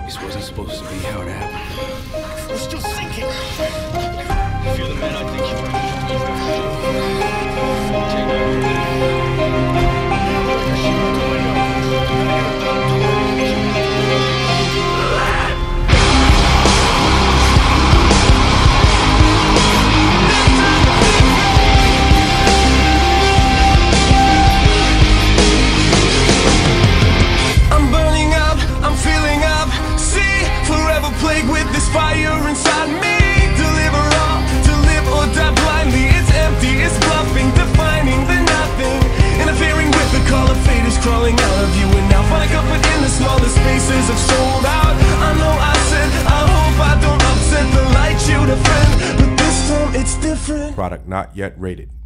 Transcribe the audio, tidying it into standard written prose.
This wasn't supposed to be how it happened. We're still sinking. If you're the man, I think you plagued with this fire inside me. Deliver all, to live or die blindly. It's empty, it's bluffing, defining the nothing. Interfering with the call of fate is crawling out of you. And now find comfort in the smallest spaces of sold out. I know I said, I hope I don't upset the light you defend, but this time it's different. Product not yet rated.